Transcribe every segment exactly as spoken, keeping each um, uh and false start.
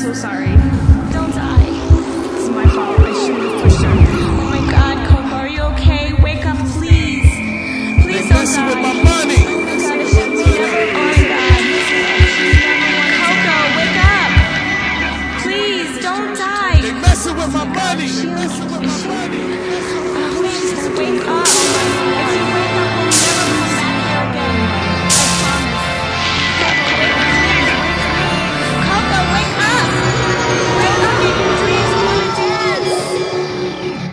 so sorry. Don't die. It's my fault. I shouldn't have pushed her. Oh my God, Coco, are you okay? Wake up, please. Please don't die. With my money. Oh my God, if she never. Oh my God. Coco, wake up. Please, don't die. They messing with my money. She is. Is she? Oh, please just wake up. If you wake up, we'll never come back here again. I promise. Coco, wake up, please. Coco, wake up. Wake up, baby, please. We want to dance.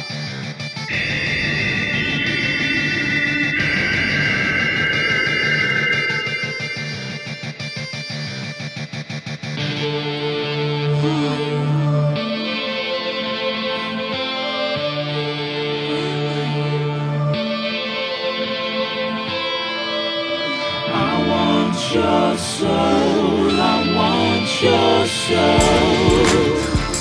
I want your soul, I want your soul.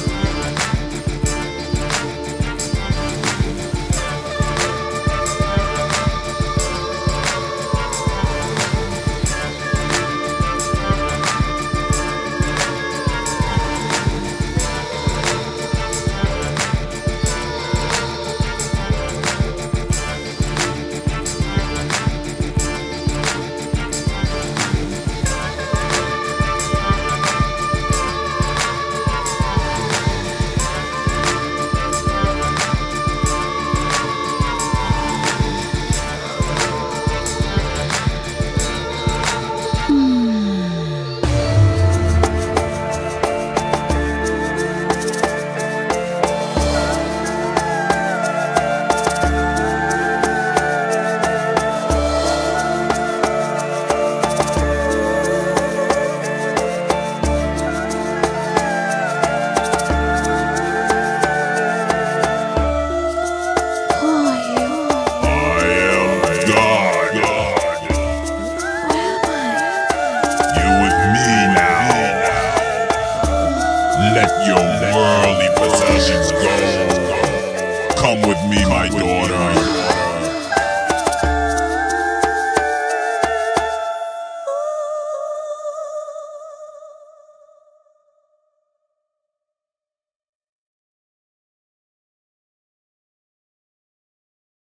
Let your worldly possessions go. Come with me, my daughter.